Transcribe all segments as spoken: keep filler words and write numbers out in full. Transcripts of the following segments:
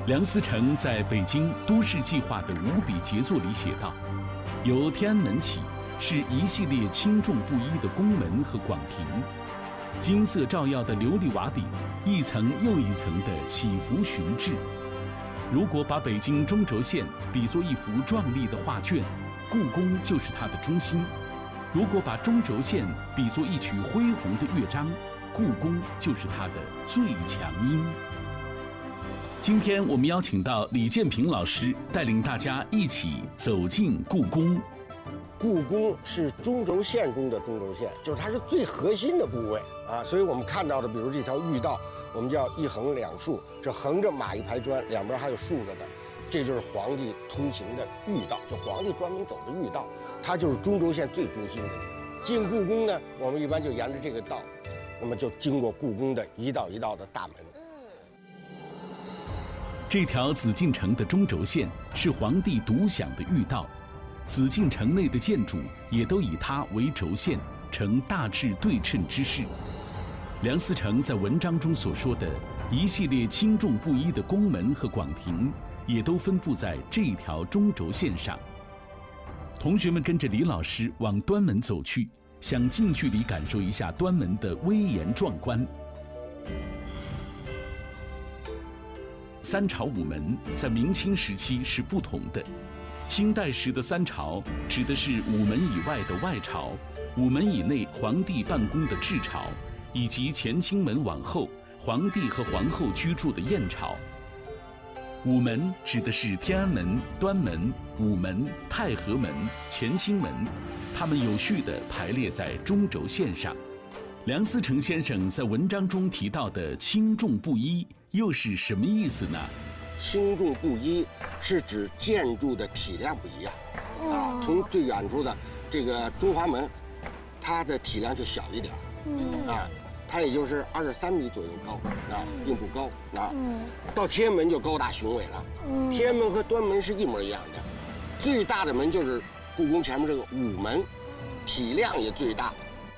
梁思成在北京都市计划的五笔杰作里写道：“由天安门起，是一系列轻重不一的宫门和广庭，金色照耀的琉璃瓦顶，一层又一层的起伏寻峙。如果把北京中轴线比作一幅壮丽的画卷，故宫就是它的中心；如果把中轴线比作一曲恢宏的乐章，故宫就是它的最强音。”今天我们邀请到李建平老师，带领大家一起走进故宫。 故宫是中轴线中的中轴线，就是它是最核心的部位啊。所以我们看到的，比如这条御道，我们叫一横两竖，这横着码一排砖，两边还有竖着的，这就是皇帝通行的御道，就皇帝专门走的御道，它就是中轴线最中心的地方。进故宫呢，我们一般就沿着这个道，那么就经过故宫的一道一道的大门。 这条紫禁城的中轴线是皇帝独享的御道，紫禁城内的建筑也都以它为轴线，呈大致对称之势。梁思成在文章中所说的一系列轻重不一的宫门和广庭，也都分布在这条中轴线上。同学们跟着李老师往端门走去，想近距离感受一下端门的威严壮观。三朝午门在明清时期是不同的。清代时的三朝指的是午门以外的外朝，午门以内皇帝办公的至朝，以及乾清门往后皇帝和皇后居住的燕朝。午门指的是天安门、端门、午门、太和门、乾清门，它们有序地排列在中轴线上。梁思成先生在文章中提到的轻重不一又是什么意思呢？ 轻重不一是指建筑的体量不一样啊。从最远处的这个中华门，它的体量就小一点，嗯啊，它也就是二十三米左右高啊，并不高啊。到天安门就高大雄伟了。天安门和端门是一模一样的，最大的门就是故宫前面这个午门，体量也最大。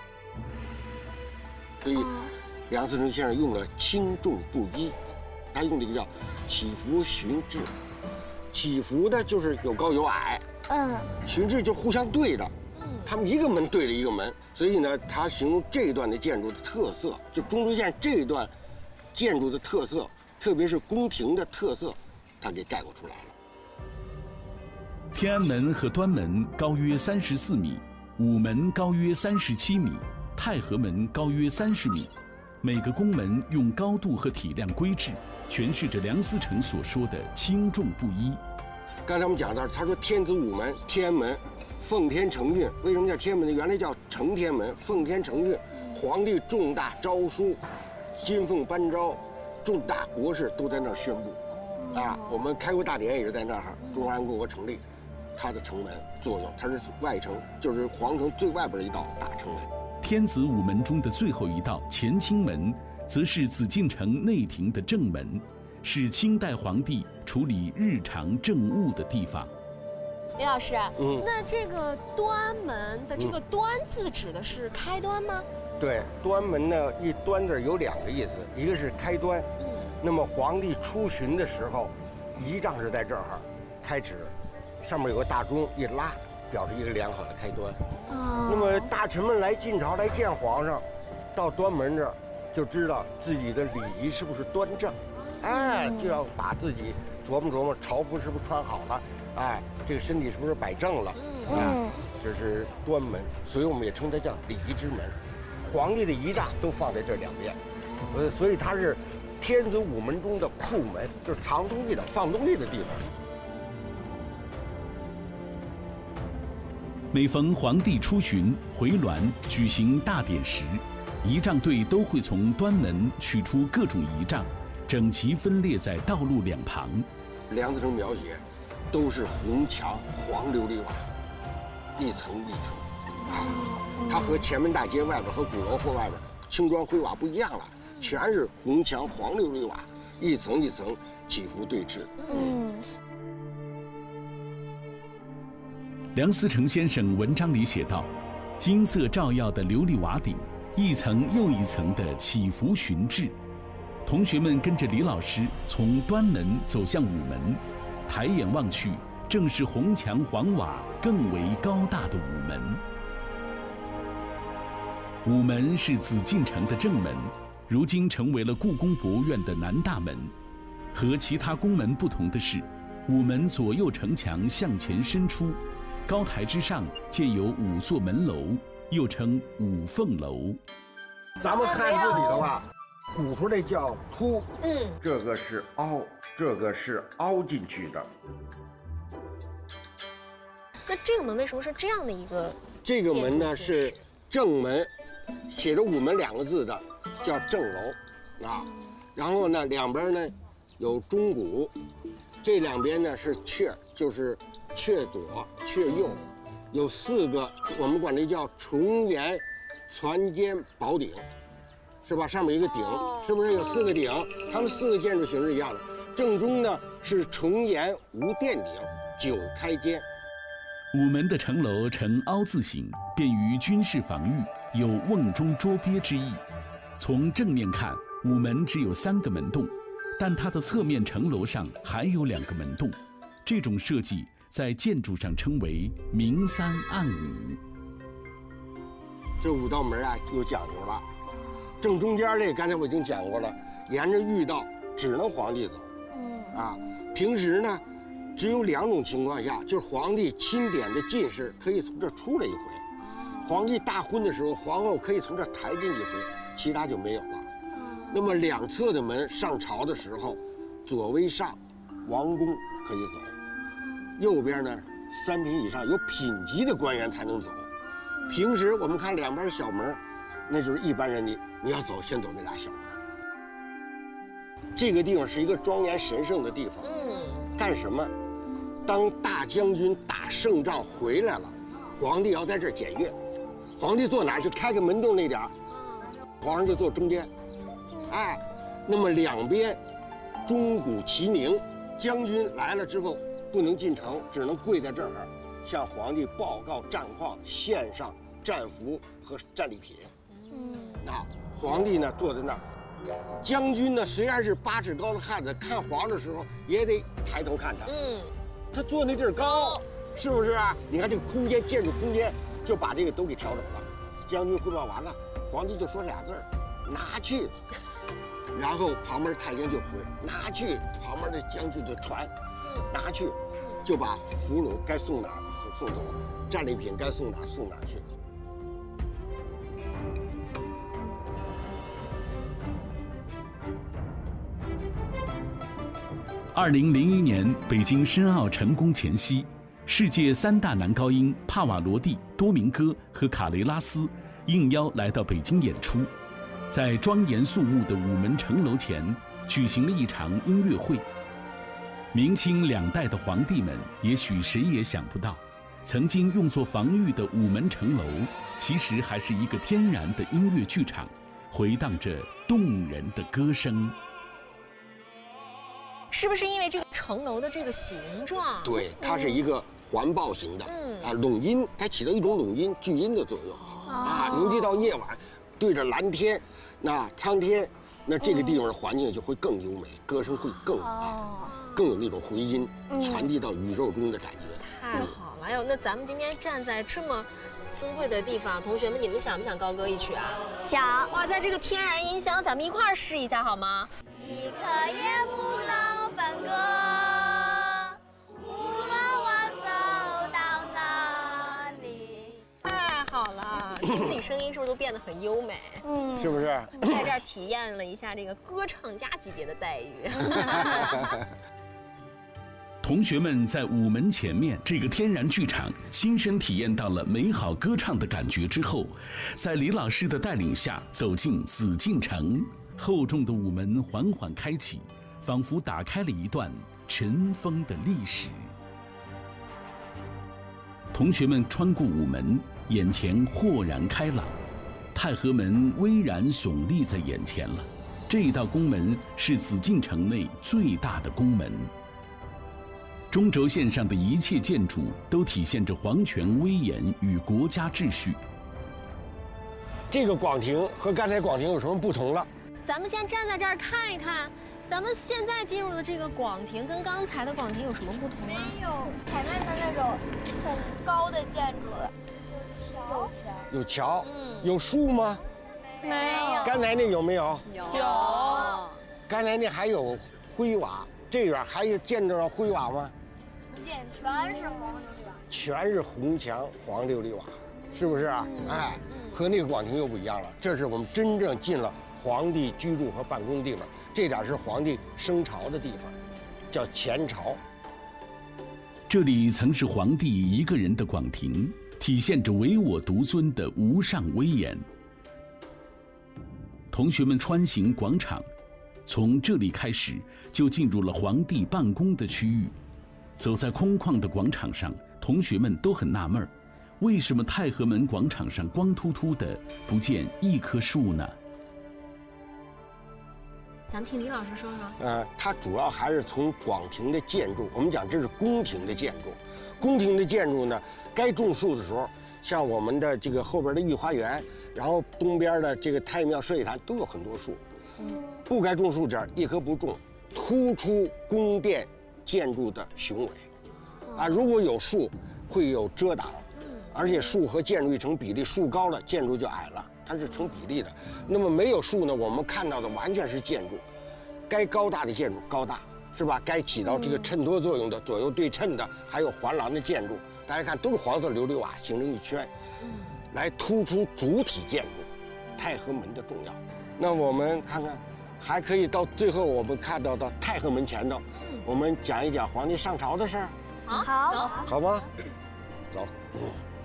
所以梁思成先生用了轻重不一，他用的一个叫起伏寻峙。起伏呢就是有高有矮，嗯，寻峙就互相对着，他们一个门对着一个门，所以呢，他形容这一段的建筑的特色，就中轴线这一段建筑的特色，特别是宫廷的特色，他给概括出来了。 天安门和端门高约三十四米，午门高约三十七米，太和门高约三十米。每个宫门用高度和体量规制，诠释着梁思成所说的轻重不一。 刚才我们讲到，他说天子午门、天安门、奉天承运，为什么叫天安门呢？原来叫承天门，奉天承运，皇帝重大诏书、金凤颁诏、重大国事都在那儿宣布。啊，我们开国大典也是在那儿，中华人民共和国成立，它的城门作用，它是外城，就是皇城最外边一道大城门。 天子午门中的最后一道乾清门，则是紫禁城内廷的正门，是清代皇帝处理日常政务的地方。 李老师，嗯，那这个端门的这个“端”字指的是开端吗？ 对，端门呢，一端字有两个意思，一个是开端，嗯，那么皇帝出巡的时候，仪仗是在这儿开始，上面有个大钟一拉，表示一个良好的开端。哦，那么大臣们来晋朝来见皇上，到端门这儿，就知道自己的礼仪是不是端正，哎，就要把自己琢磨琢磨朝服是不是穿好了，哎，这个身体是不是摆正了，哎，这是端门，所以我们也称它叫礼仪之门。皇帝的仪仗都放在这两边，呃，所以它是天子午门中的库门，就是藏东西的、放东西的地方。 每逢皇帝出巡、回銮、举行大典时，仪仗队都会从端门取出各种仪仗，整齐分列在道路两旁。 梁思成描写都是红墙黄琉璃瓦，一层一层啊，它和前门大街外边和鼓楼后外边青砖灰瓦不一样了，全是红墙黄琉璃瓦，一层一层起伏对峙。嗯。 梁思成先生文章里写道：“金色照耀的琉璃瓦顶，一层又一层的起伏寻峙。 同学们跟着李老师从端门走向午门，抬眼望去，正是红墙黄瓦更为高大的午门。午门是紫禁城的正门，如今成为了故宫博物院的南大门。和其他宫门不同的是，午门左右城墙向前伸出，高台之上建有五座门楼，又称五凤楼。 咱们汉字里头啊，鼓出来叫凸， 嗯， 这个是凹，这个是凹进去的。 那这个门为什么是这样的一个？ 这个门呢是正门，写着午门两个字的叫正楼啊。然后呢，两边呢有钟鼓，这两边呢是阙，就是阙左、阙右，有四个，我们管这叫重檐攒尖宝顶，是吧？上面一个顶，是不是有四个顶？它们四个建筑形式一样的。正中呢是重檐无殿顶，九开间。 午门的城楼呈凹字形，便于军事防御，有瓮中捉鳖之意。从正面看，午门只有三个门洞，但它的侧面城楼上还有两个门洞。这种设计在建筑上称为明三暗五。 这五道门啊有讲究了，正中间这刚才我已经讲过了，沿着御道只能皇帝走。嗯啊，平时呢，只有两种情况下，就是皇帝钦点的进士可以从这出来一回，皇帝大婚的时候，皇后可以从这抬进一回，其他就没有了。那么两侧的门上朝的时候，左为上，王公可以走；右边呢，三品以上有品级的官员才能走。平时我们看两边小门，那就是一般人你你要走，先走那俩小门。这个地方是一个庄严神圣的地方。嗯，干什么？当大将军打胜仗回来了，皇帝要在这儿检阅，皇帝坐哪儿就开个门洞那点儿，皇上就坐中间。哎，那么两边钟鼓齐鸣，将军来了之后不能进城，只能跪在这儿向皇帝报告战况，献上战俘和战利品。嗯，那皇帝呢坐在那儿，将军呢虽然是八尺高的汉子，看皇上的时候也得抬头看他。嗯，他坐那地儿高，是不是啊？你看这个空间，建筑空间就把这个都给调整了。将军汇报完了，皇帝就说俩字儿：拿去。然后旁边太监就回拿去，旁边的将军就传，拿去，就把俘虏该送哪儿送走，战利品该送哪儿送哪儿去。 二零零一年北京申奥成功前夕，世界三大男高音帕瓦罗蒂、多明戈和卡雷拉斯应邀来到北京演出。在庄严肃穆的午门城楼前举行了一场音乐会。明清两代的皇帝们，也许谁也想不到，曾经用作防御的午门城楼，其实还是一个天然的音乐剧场，回荡着动人的歌声。 是不是因为这个城楼的这个形状？ 对，它是一个环抱型的，嗯啊，拢音，它起到一种拢音、聚音的作用、哦、啊，尤其到夜晚。对着蓝天，那苍天，那这个地方的环境就会更优美，歌声会更啊，更有那种回音，传递到宇宙中的感觉。 太好了！哎呦，那咱们今天站在这么尊贵的地方，同学们，你们想不想高歌一曲啊？ 想。 哇，在这个天然音箱，咱们一块儿试一下好吗？ 一刻也不能分割。 好了，自己声音是不是都变得很优美？ 嗯，是不是？ 在这儿体验了一下这个歌唱家级别的待遇。 同学们在午门前面这个天然剧场亲身体验到了美好歌唱的感觉之后，在李老师的带领下走进紫禁城，厚重的午门缓缓开启，仿佛打开了一段尘封的历史。同学们穿过午门，眼前豁然开朗，太和门巍然耸立在眼前了。这一道宫门是紫禁城内最大的宫门。中轴线上的一切建筑都体现着皇权威严与国家秩序。 这个广庭和刚才广庭有什么不同了？ 咱们先站在这儿看一看，咱们现在进入的这个广庭跟刚才的广庭有什么不同啊？ 没有前面的那种很高的建筑了，有桥， 有桥， 嗯， 有树吗？ 没有。 刚才那有没有？ 有。 刚才那还有灰瓦，这边还有见着灰瓦吗？ 不见，全是黄琉璃瓦。 全是红墙黄琉璃瓦，是不是啊？嗯、哎，和那个广庭又不一样了。这是我们真正进了皇帝居住和办公的地方，这点是皇帝升朝的地方，叫前朝。 这里曾是皇帝一个人的广庭，体现着唯我独尊的无上威严。同学们穿行广场，从这里开始就进入了皇帝办公的区域。走在空旷的广场上，同学们都很纳闷儿，为什么太和门广场上光秃秃的，不见一棵树呢？ 咱们听李老师说说。 呃，它主要还是从广庭的建筑，我们讲这是宫廷的建筑。宫廷的建筑呢，该种树的时候，像我们的这个后边的御花园，然后东边的这个太庙社稷坛都有很多树。嗯，不该种树这儿一棵不种，突出宫殿建筑的雄伟。啊，如果有树，会有遮挡。而且树和建筑一成比例，树高了，建筑就矮了，它是成比例的。那么没有树呢，我们看到的完全是建筑，该高大的建筑高大，是吧？该起到这个衬托作用的、左右对称的，还有环廊的建筑，大家看都是黄色琉璃瓦形成一圈，来突出主体建筑太和门的重要。那我们看看，还可以到最后我们看到到太和门前头，我们讲一讲皇帝上朝的事儿， 好， 好， 走。 好吗？走。嗯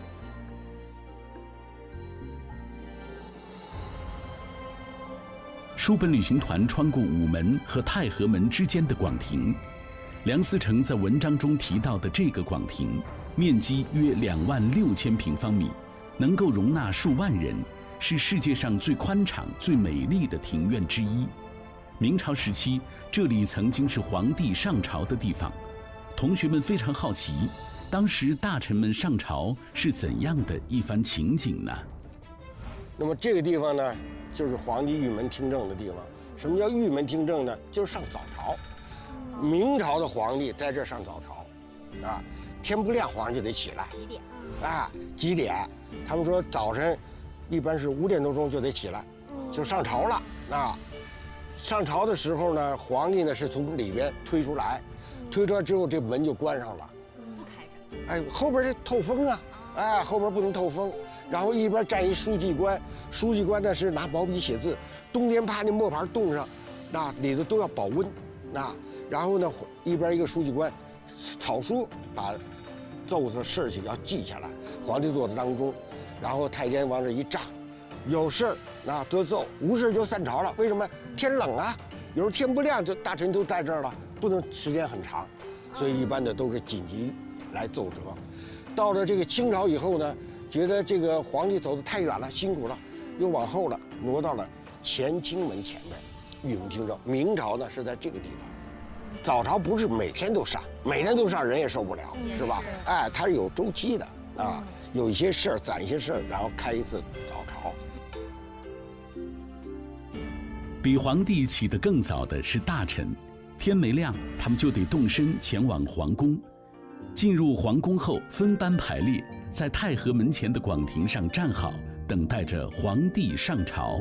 书本旅行团穿过午门和太和门之间的广庭，梁思成在文章中提到的这个广庭，面积约两万六千平方米，能够容纳数万人，是世界上最宽敞、最美丽的庭院之一。明朝时期，这里曾经是皇帝上朝的地方。同学们非常好奇，当时大臣们上朝是怎样的一番情景呢？ 那么这个地方呢，就是皇帝御门听政的地方。什么叫御门听政呢？就是上早朝。明朝的皇帝在这上早朝，啊，天不亮皇上就得起来。 几点？ 啊，几点？他们说早晨，一般是五点多钟就得起来，就上朝了。啊，上朝的时候呢，皇帝呢是从里边推出来，推出来之后这门就关上了， 不开着。 哎，后边是透风啊，哎，后边不能透风。然后一边站一书记官，书记官呢是拿毛笔写字，冬天怕那墨盘冻上，那里头都要保温，那然后呢一边一个书记官，草书把奏的事情要记下来，皇帝坐在当中，然后太监往这一站，有事儿那得奏，无事就散朝了。为什么？天冷啊，有时候天不亮就大臣都在这儿了，不能时间很长，所以一般的都是紧急来奏折。到了这个清朝以后呢，觉得这个皇帝走得太远了，辛苦了，又往后了，挪到了乾清门前面，御门听政。明朝呢是在这个地方，早朝不是每天都上，每天都上人也受不了，是吧？哎，它是有周期的啊，有一些事儿攒一些事儿，然后开一次早朝。 比皇帝起得更早的是大臣，天没亮，他们就得动身前往皇宫。进入皇宫后，分班排列，在太和门前的广庭上站好，等待着皇帝上朝。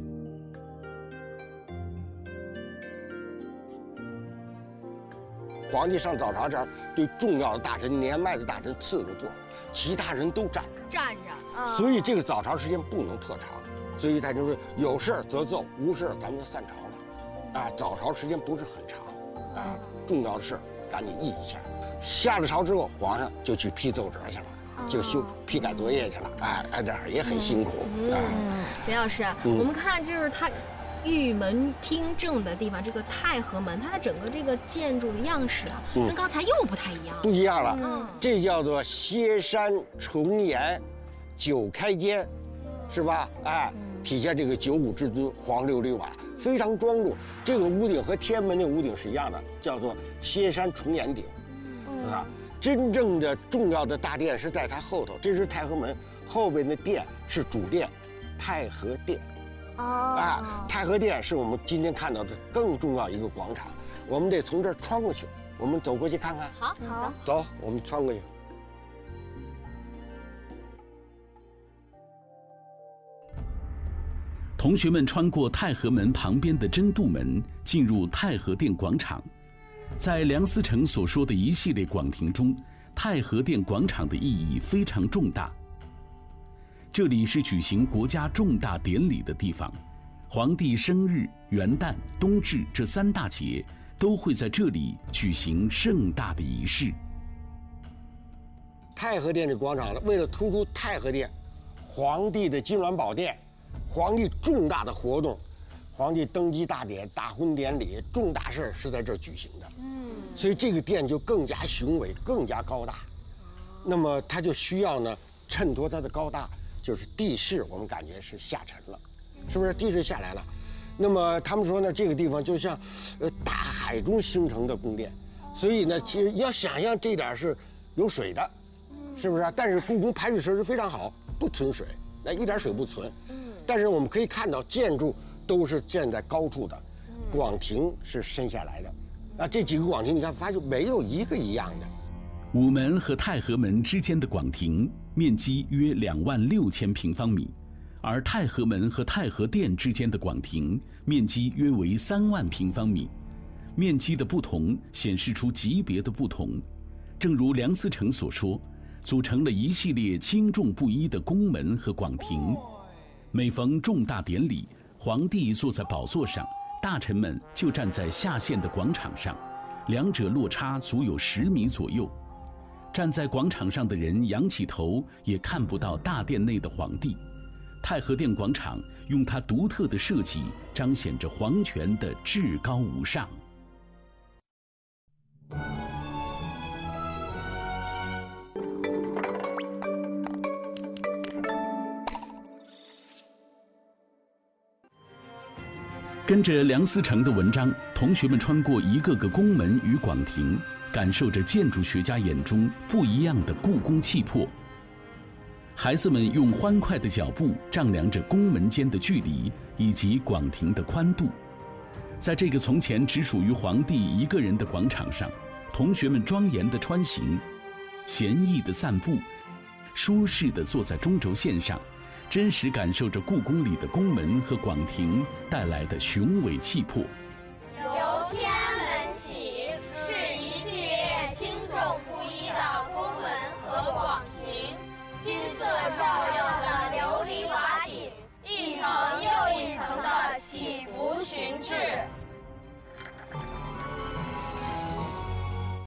皇帝上早朝这儿，对重要的大臣、年迈的大臣次着坐，其他人都站着。 站着。 所以这个早朝时间不能特长。所以太监说有事儿则奏，无事咱们就散朝了。啊，早朝时间不是很长，啊，重要的事赶紧议一下。下了朝之后，皇上就去批奏折去了，就修批改作业去了。哎，哎，这也很辛苦。 嗯，林老师， 嗯、 我们看就是他御门听政的地方，这个太和门，它的整个这个建筑的样式啊，嗯、跟刚才又不太一样。 不一样了， 嗯、 这叫做歇山重檐，九开间，是吧？哎。体现这个九五之尊，黄琉璃瓦非常庄重。这个屋顶和天安门那屋顶是一样的，叫做歇山重檐顶，啊，真正的重要的大殿是在它后头，这是太和门，后边的殿是主殿，太和殿， 哦， 哎，太和殿是我们今天看到的更重要一个广场，我们得从这儿穿过去。我们走过去看看。 好， 好， 走，我们穿过去。 同学们穿过太和门旁边的真度门，进入太和殿广场。在梁思成所说的一系列广庭中，太和殿广场的意义非常重大。这里是举行国家重大典礼的地方，皇帝生日、元旦、冬至这三大节都会在这里举行盛大的仪式。 太和殿这广场呢，为了突出太和殿皇帝的金銮宝殿，皇帝重大的活动，皇帝登基大典、大婚典礼、重大事儿是在这儿举行的。嗯，所以这个殿就更加雄伟，更加高大。那么它就需要呢，衬托它的高大，就是地势，我们感觉是下沉了，是不是？地势下来了。那么他们说呢，这个地方就像，呃，大海中形成的宫殿，所以呢，其实要想象这点是有水的，是不是？但是故宫排水设施非常好，不存水，那一点水不存。但是我们可以看到，建筑都是建在高处的，广庭是深下来的。啊，这几个广庭你看，发现没有一个一样的。 午门和太和门之间的广庭面积约两万六千平方米，而太和门和太和殿之间的广庭面积约为三万平方米。面积的不同显示出级别的不同。正如梁思成所说，组成了一系列轻重不一的宫门和广庭。每逢重大典礼，皇帝坐在宝座上，大臣们就站在下线的广场上，两者落差足有十米左右。站在广场上的人仰起头，也看不到大殿内的皇帝。太和殿广场用它独特的设计，彰显着皇权的至高无上。跟着梁思成的文章，同学们穿过一个个宫门与广庭，感受着建筑学家眼中不一样的故宫气魄。孩子们用欢快的脚步丈量着宫门间的距离以及广庭的宽度。在这个从前只属于皇帝一个人的广场上，同学们庄严的穿行，闲逸的散步，舒适地坐在中轴线上，真实感受着故宫里的宫门和广庭带来的雄伟气魄。